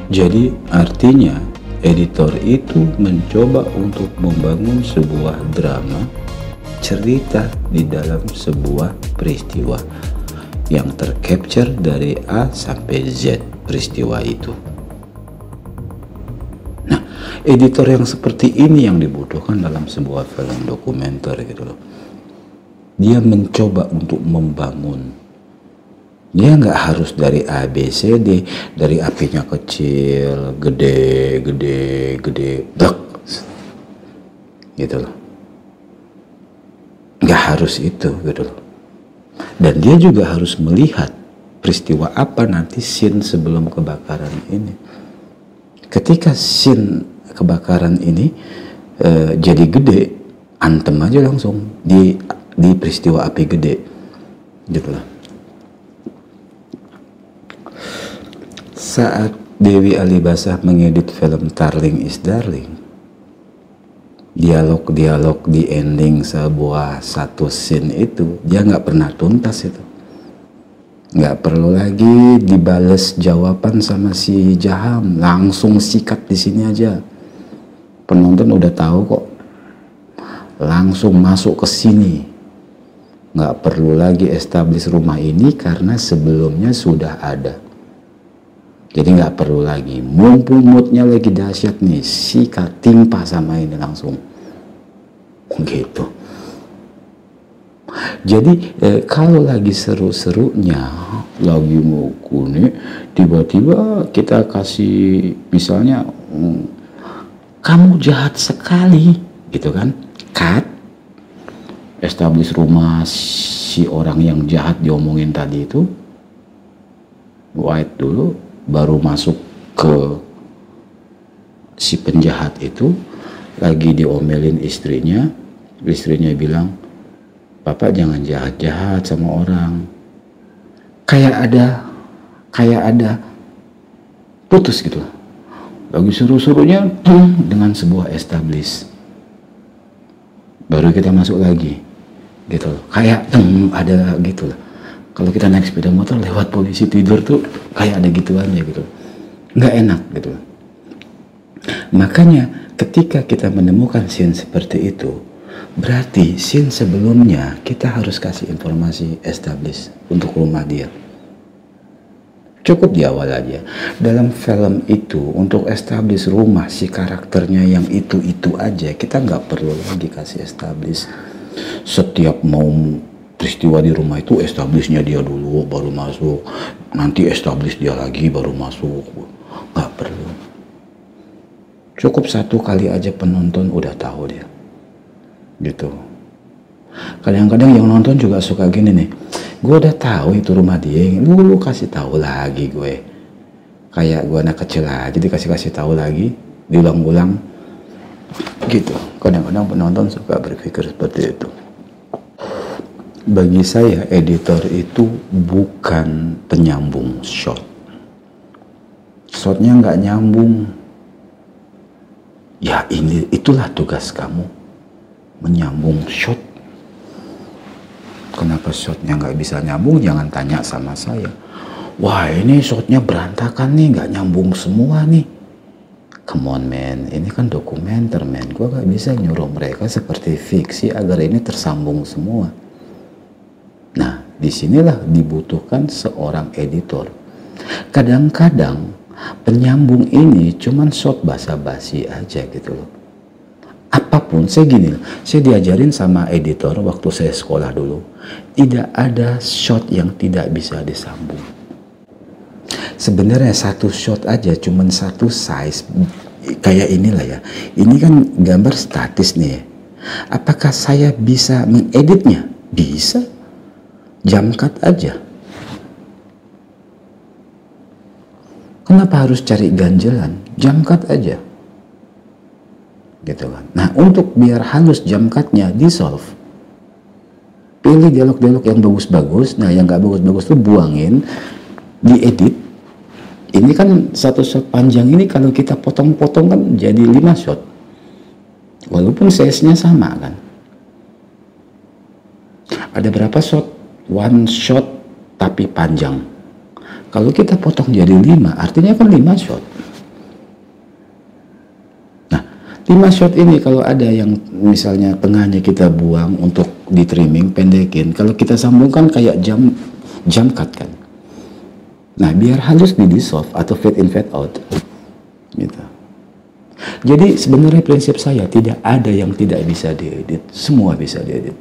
Jadi artinya editor itu mencoba untuk membangun sebuah drama cerita di dalam sebuah peristiwa yang tercapture dari A sampai Z peristiwa itu. Nah, editor yang seperti ini yang dibutuhkan dalam sebuah film dokumenter gitu loh. Dia mencoba untuk membangun. Dia nggak harus dari A, B, C, D, dari apinya kecil, gede, blek, gitu loh. Nggak harus itu, gitu loh. Dan dia juga harus melihat peristiwa apa nanti scene sebelum kebakaran ini. Ketika scene kebakaran ini jadi gede, antem aja langsung di peristiwa api gede, gitu loh. Saat Dewi Alibasah mengedit film Darling is Darling, dialog-dialog di ending sebuah satu scene itu dia nggak pernah tuntas itu. Nggak perlu lagi dibales jawaban sama si Jaham, langsung sikat di sini aja. Penonton udah tahu kok, langsung masuk ke sini. Nggak perlu lagi establish rumah ini karena sebelumnya sudah ada. Jadi nggak perlu lagi, mumpung moodnya lagi dahsyat nih, sikat timpa sama ini langsung, gitu. Jadi kalau lagi seru-serunya, lagi mau kuning, tiba-tiba kita kasih misalnya, kamu jahat sekali, gitu kan? Cut, establish rumah si orang yang jahat diomongin tadi itu, white dulu. Baru masuk ke si penjahat itu, lagi diomelin istrinya bilang, "Bapak jangan jahat-jahat sama orang." Kayak ada putus gitu. Lagi seru-serunya dengan sebuah establish. Baru kita masuk lagi, gitu. Kayak ada gitu lah. Kalau kita naik sepeda motor lewat polisi tidur tuh kayak ada gituannya gitu, nggak enak gitu. Makanya ketika kita menemukan scene seperti itu, berarti scene sebelumnya kita harus kasih informasi establish untuk rumah dia. Cukup di awal aja. Dalam film itu untuk establish rumah si karakternya yang itu aja, kita nggak perlu lagi kasih establish. Setiap mau peristiwa di rumah itu establishnya dia dulu baru masuk, nanti establish dia lagi baru masuk. Nggak perlu, cukup satu kali aja penonton udah tahu dia, gitu. Kadang-kadang yang nonton juga suka gini nih, gue udah tahu itu rumah dia, lu kasih tahu lagi gue, kayak gue anak kecil aja dikasih tahu lagi, diulang-ulang gitu. Kadang-kadang penonton suka berpikir seperti itu. Bagi saya editor itu bukan penyambung shot. Shotnya nggak nyambung. Ya itulah tugas kamu, menyambung shot. Kenapa shotnya nggak bisa nyambung? Jangan tanya sama saya. Wah ini shotnya berantakan nih, nggak nyambung semua nih. Come on man, ini kan dokumenter man. Gua nggak bisa nyuruh mereka seperti fiksi agar ini tersambung semua. Nah, disinilah dibutuhkan seorang editor. Kadang-kadang penyambung ini cuman shot basa-basi aja gitu loh. Apapun, saya gini loh, saya diajarin sama editor waktu saya sekolah dulu, tidak ada shot yang tidak bisa disambung. Sebenarnya satu shot aja cuman satu size, kayak inilah ya. Ini kan gambar statis nih ya. Apakah saya bisa mengeditnya? Bisa. Jump cut aja. Kenapa harus cari ganjelan? Jump cut aja, gitu kan. Nah untuk biar halus jump cutnya di solve, pilih dialog-dialog yang bagus-bagus. Nah yang nggak bagus-bagus tuh buangin, diedit. Ini kan satu shot panjang ini kalau kita potong-potong kan jadi 5 shot, walaupun size-nya sama kan. Ada berapa shot? One shot tapi panjang. Kalau kita potong jadi 5, artinya kan 5 shot. 5 shot ini kalau ada yang misalnya tengahnya kita buang untuk di trimming, pendekin, kalau kita sambungkan kayak jump cut kan. Nah, biar halus di dissolve atau fade in fade out gitu. Jadi sebenarnya prinsip saya tidak ada yang tidak bisa diedit, semua bisa diedit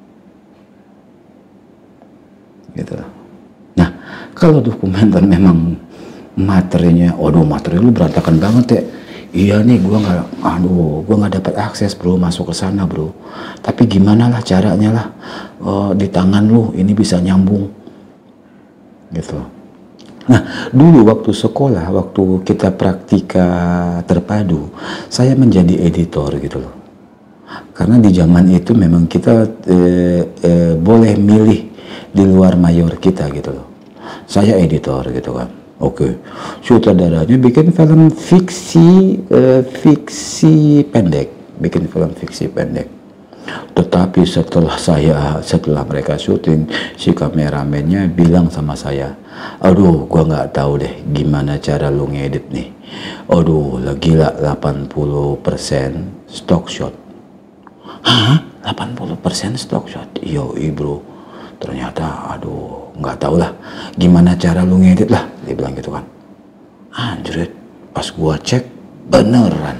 gitu. Nah, kalau dokumenter memang materinya, waduh materi lu berantakan banget ya. Iya nih, gua nggak dapat akses bro, masuk ke sana bro. Tapi gimana lah caranya lah, di tangan lu ini bisa nyambung, gitu. Nah, dulu waktu sekolah, waktu kita praktika terpadu, saya menjadi editor gitu loh. Karena di zaman itu memang kita boleh milih di luar mayor kita gitu loh. Saya editor gitu kan. Oke, sutradaranya bikin film fiksi pendek. Tetapi setelah mereka syuting, si kameramennya bilang sama saya, aduh, gua nggak tahu deh gimana cara lu ngedit nih. Aduh, gila 80% stock shot. Hah? 80% stock shot? Yoi bro. Ternyata aduh nggak tahu lah gimana cara lu ngedit lah, dia bilang gitu kan. Anjrit, pas gua cek beneran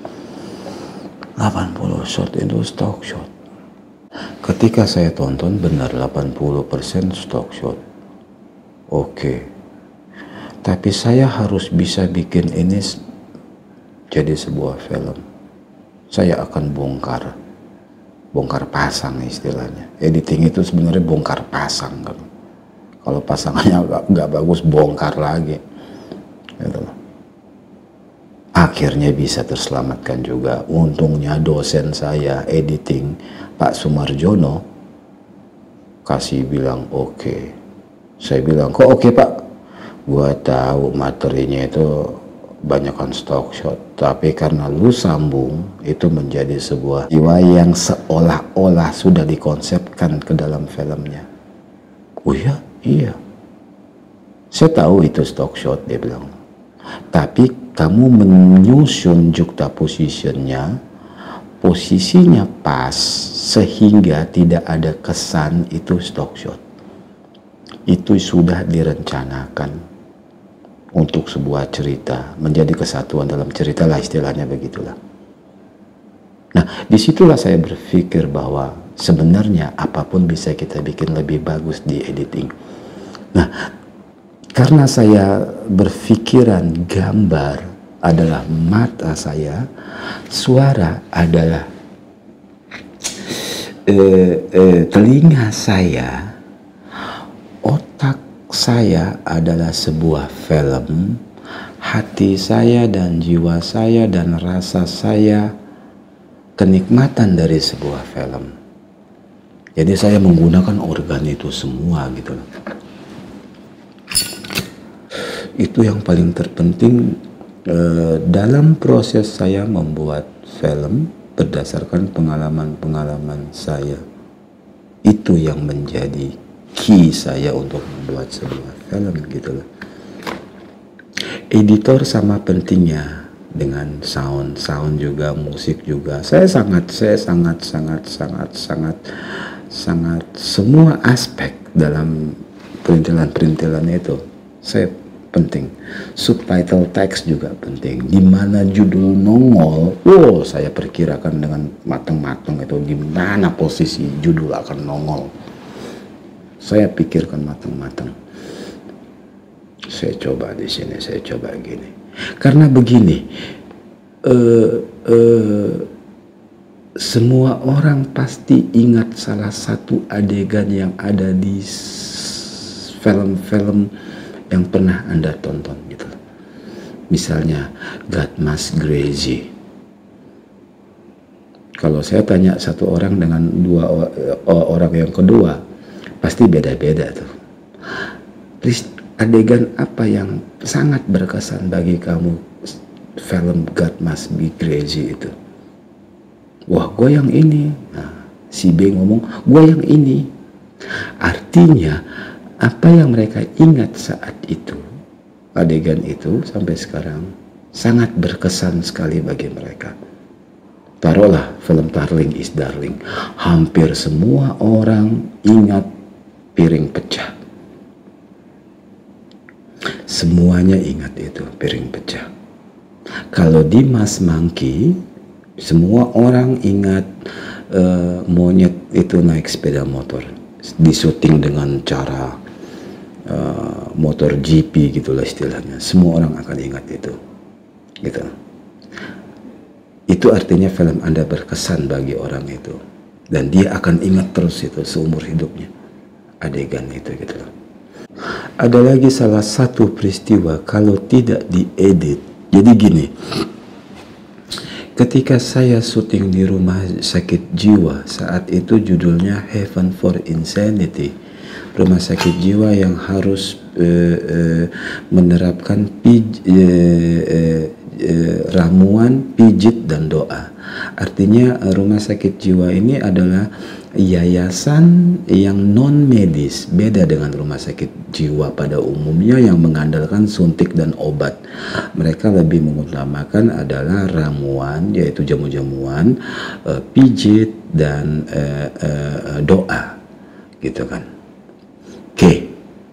80 shot itu stock shot. Ketika saya tonton benar 80% stock shot. Oke. Tapi saya harus bisa bikin ini jadi sebuah film. Saya akan bongkar pasang istilahnya. Editing itu sebenarnya bongkar pasang kan. Kalau pasangannya nggak bagus, bongkar lagi. Gitu. Akhirnya bisa terselamatkan juga. Untungnya dosen saya editing, Pak Sumarjono, kasih bilang oke. Saya bilang, kok oke Pak? Gua tahu materinya itu banyakkan stock shot, tapi karena lu sambung itu menjadi sebuah jiwa yang seolah-olah sudah dikonsepkan ke dalam filmnya. Oh ya, iya, saya tahu itu stock shot, dia bilang, tapi kamu menyusun juxtapositionnya, posisinya pas sehingga tidak ada kesan itu stock shot. Itu sudah direncanakan untuk sebuah cerita, menjadi kesatuan dalam cerita lah istilahnya begitulah. Nah, disitulah saya berpikir bahwa sebenarnya apapun bisa kita bikin lebih bagus di editing. Nah, karena saya berpikiran gambar adalah mata saya, suara adalah telinga saya, otak saya adalah sebuah film, hati saya dan jiwa saya dan rasa saya kenikmatan dari sebuah film. Jadi saya menggunakan organ itu semua gitu loh. Itu yang paling terpenting dalam proses saya membuat film berdasarkan pengalaman-pengalaman saya. Itu yang menjadi key saya untuk membuat sebuah film gitu loh. Editor sama pentingnya dengan sound juga, musik juga. Saya sangat semua aspek dalam perintilan itu saya penting. Subtitle text juga penting. Di mana judul nongol, saya perkirakan dengan matang-matang itu di mana posisi judul akan nongol. Saya pikirkan matang-matang. Saya coba di sini, saya coba gini. Karena begini, semua orang pasti ingat salah satu adegan yang ada di film-film yang pernah Anda tonton gitu. Misalnya God Must Crazy. Kalau saya tanya satu orang dengan dua orang yang kedua, pasti beda-beda tuh. Please, adegan apa yang sangat berkesan bagi kamu film God Must Be Crazy itu? Wah, gue yang ini. Nah, si B ngomong, gue yang ini. Artinya, apa yang mereka ingat saat itu, adegan itu sampai sekarang, sangat berkesan sekali bagi mereka. Taruhlah film Darling is Darling, hampir semua orang ingat piring pecah. Semuanya ingat itu, piring pecah. Kalau di Mas Monkey, semua orang ingat monyet itu naik sepeda motor, disuting dengan cara motor GP gitulah istilahnya. Semua orang akan ingat itu, gitu. Itu artinya film Anda berkesan bagi orang itu, dan dia akan ingat terus itu seumur hidupnya, adegan itu, gitu loh. Ada lagi salah satu peristiwa kalau tidak diedit. Jadi gini, ketika saya syuting di rumah sakit jiwa, saat itu judulnya Heaven for Insanity, rumah sakit jiwa yang harus menerapkan ramuan, pijit, dan doa. Artinya rumah sakit jiwa ini adalah yayasan yang non medis, beda dengan rumah sakit jiwa pada umumnya yang mengandalkan suntik dan obat. Mereka lebih mengutamakan adalah ramuan, yaitu jamu-jamuan, pijit, dan doa, gitu kan. Oke.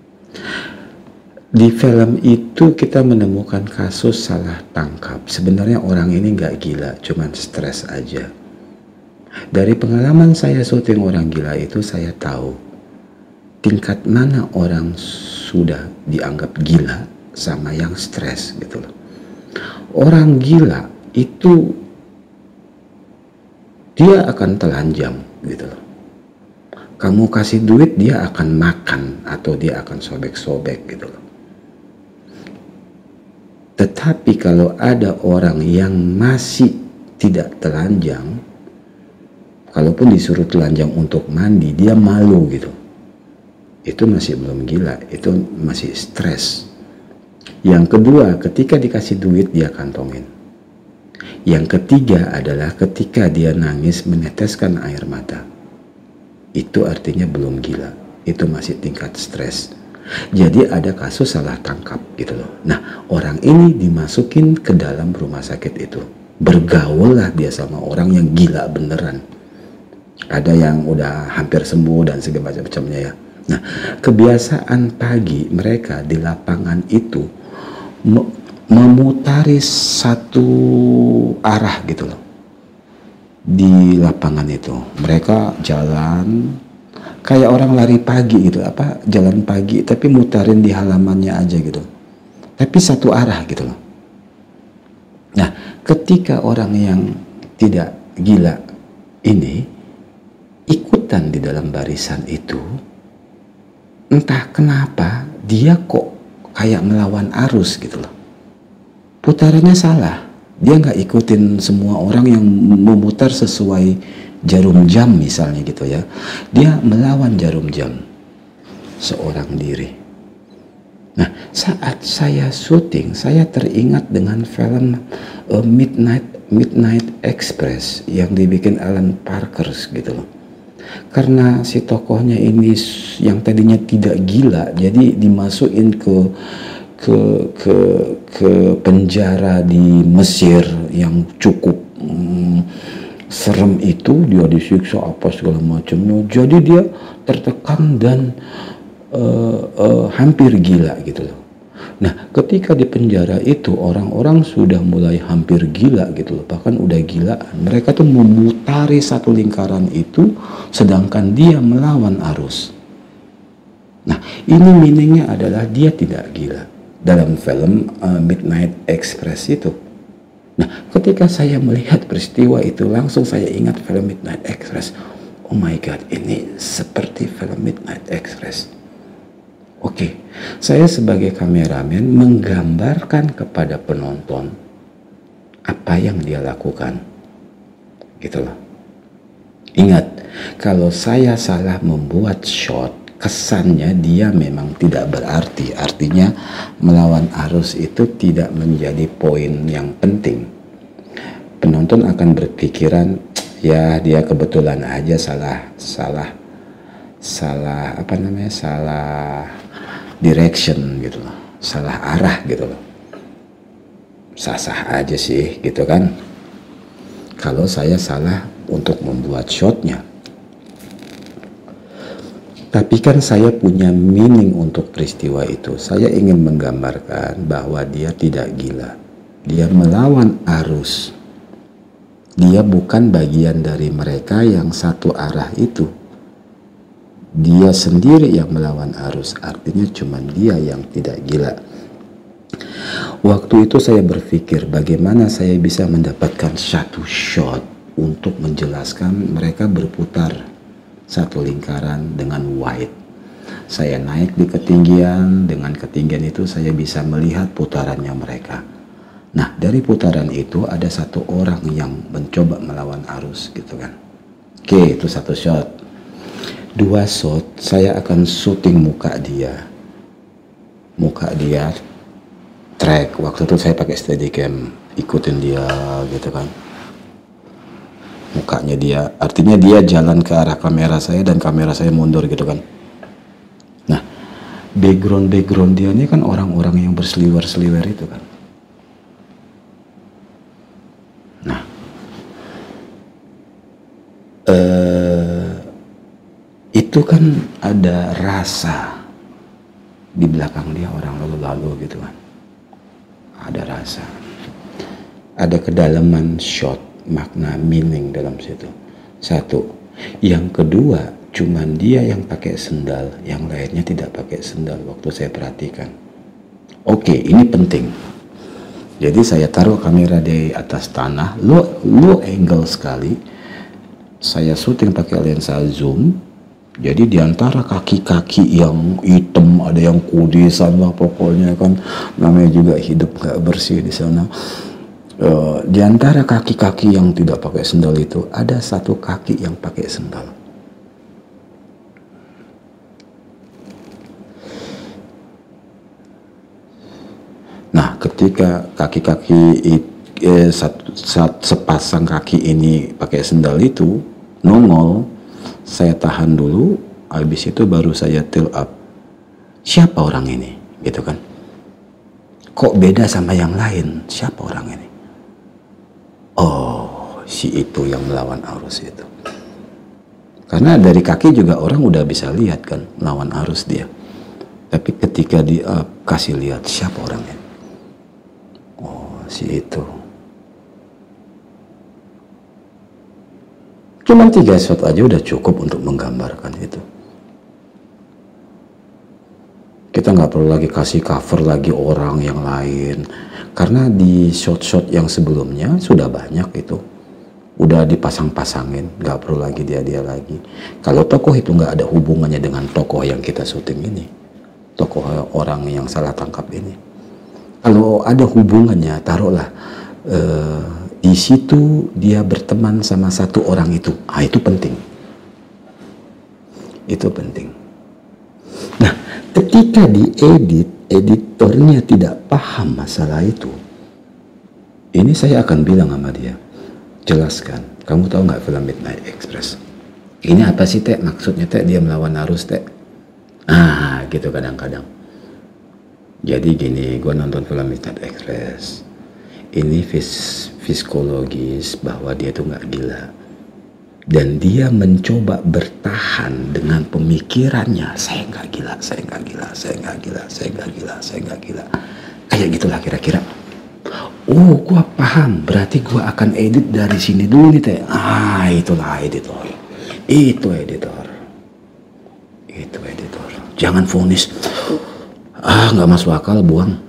Di film itu kita menemukan kasus salah tangkap. Sebenarnya orang ini nggak gila, cuman stres aja. Dari pengalaman saya syuting orang gila itu, saya tahu tingkat mana orang sudah dianggap gila sama yang stres, gitu loh. Orang gila itu dia akan telanjang, gitu loh. Kamu kasih duit, dia akan makan atau dia akan sobek-sobek, gitu loh. Tetapi kalau ada orang yang masih tidak telanjang, kalaupun disuruh telanjang untuk mandi, dia malu gitu. Itu masih belum gila, itu masih stres. Yang kedua, ketika dikasih duit dia kantongin. Yang ketiga adalah ketika dia nangis meneteskan air mata. Itu artinya belum gila, itu masih tingkat stres. Jadi ada kasus salah tangkap gitu loh. Nah, orang ini dimasukin ke dalam rumah sakit itu. Bergaul lah dia sama orang yang gila beneran. Ada yang udah hampir sembuh dan segala macamnya ya. Nah, kebiasaan pagi mereka di lapangan itu memutari satu arah gitu loh. Di lapangan itu mereka jalan kayak orang lari pagi gitu, jalan pagi tapi mutarin di halamannya aja gitu, tapi satu arah gitu loh. Nah, ketika orang yang tidak gila ini ikutan di dalam barisan itu, entah kenapa dia kok kayak melawan arus gitu loh. Putarannya salah, dia nggak ikutin semua orang yang memutar sesuai jarum jam misalnya gitu ya. Dia melawan jarum jam seorang diri. Nah, saat saya syuting, saya teringat dengan film Midnight Express yang dibikin Alan Parker gitu loh. Karena si tokohnya ini yang tadinya tidak gila, jadi dimasukin ke penjara di Mesir yang cukup serem itu, dia disiksa apa segala macamnya, jadi dia tertekan dan hampir gila gitu loh. Nah, ketika di penjara itu orang-orang sudah mulai hampir gila gitu loh, bahkan udah gilaan. Mereka tuh memutari satu lingkaran itu sedangkan dia melawan arus. Nah, ini meaningnya adalah dia tidak gila dalam film Midnight Express itu. Nah, ketika saya melihat peristiwa itu, langsung saya ingat film Midnight Express. Oh my God, ini seperti film Midnight Express. Oke, saya sebagai kameramen menggambarkan kepada penonton apa yang dia lakukan. Gitu loh. Ingat, kalau saya salah membuat shot, kesannya dia memang tidak berarti. Artinya melawan arus itu tidak menjadi poin yang penting. Penonton akan berpikiran, ya dia kebetulan aja salah direction gitu loh, salah arah gitu loh, sah-sah aja sih gitu kan. kalau saya salah untuk membuat shotnya. Tapi kan saya punya meaning untuk peristiwa itu. Saya ingin menggambarkan bahwa dia tidak gila. Dia melawan arus. Dia bukan bagian dari mereka yang satu arah itu. Dia sendiri yang melawan arus. Artinya cuma dia yang tidak gila. Waktu itu saya berpikir bagaimana saya bisa mendapatkan satu shot untuk menjelaskan mereka berputar satu lingkaran dengan wide. Saya naik di ketinggian, dengan ketinggian itu saya bisa melihat putarannya mereka. Nah, dari putaran itu ada satu orang yang mencoba melawan arus gitu kan. Oke, itu satu shot. Dua shot saya akan syuting muka dia. Muka dia track. Waktu itu saya pakai steadicam, ikutin dia gitu kan. Mukanya dia, artinya dia jalan ke arah kamera saya dan kamera saya mundur gitu kan. Nah, background dia ini kan orang-orang yang berseliwer-seliwer itu kan. Nah, itu kan ada rasa di belakang dia, orang lalu-lalu gitu kan. Ada rasa, ada kedalaman shot, makna meaning dalam situ. Satu. Yang kedua, cuman dia yang pakai sendal, yang lainnya tidak pakai sendal waktu saya perhatikan. Oke, ini penting. Jadi saya taruh kamera di atas tanah, low angle sekali. Saya syuting pakai lensa zoom. Jadi diantara kaki-kaki yang hitam, ada yang kudisan lah pokoknya kan, namanya juga hidup gak bersih di sana. Di antara kaki-kaki yang tidak pakai sendal itu ada satu kaki yang pakai sendal. Nah, ketika kaki-kaki sepasang kaki ini pakai sendal itu nongol, saya tahan dulu, habis itu baru saya tilt up. Siapa orang ini? Gitu kan. Kok beda sama yang lain? Siapa orang ini? Oh, si itu yang melawan arus itu. Karena dari kaki juga orang udah bisa lihat kan, melawan arus dia. Tapi ketika dia kasih lihat, siapa orangnya? Oh, si itu. Cuman 3 shot aja udah cukup untuk menggambarkan itu. Kita nggak perlu lagi kasih cover lagi orang yang lain. Karena di shot-shot yang sebelumnya sudah banyak itu. Udah dipasang-pasangin, nggak perlu lagi dia lagi. Kalau tokoh itu nggak ada hubungannya dengan tokoh yang kita syuting ini. Tokoh orang yang salah tangkap ini. Kalau ada hubungannya, taruhlah di situ dia berteman sama satu orang itu. Ah, itu penting. Itu penting. Nah, ketika diedit, editornya tidak paham masalah itu. Ini saya akan bilang sama dia, jelaskan. Kamu tahu nggak film Midnight Express? Ini apa sih, Teh? Maksudnya, Teh, dia melawan arus, Teh? Ah, gitu kadang-kadang. Jadi gini, gue nonton film Midnight Express. Ini psikologis bahwa dia tuh nggak gila. Dan dia mencoba bertahan dengan pemikirannya, saya nggak gila, saya nggak gila, saya nggak gila, saya nggak gila, saya nggak gila. Kayak gitulah kira-kira. Oh, gua paham. Berarti gua akan edit dari sini dulu nih, Teh. Ah, itulah editor. Itu editor. Itu editor. Jangan vonis. Ah, nggak masuk akal, buang.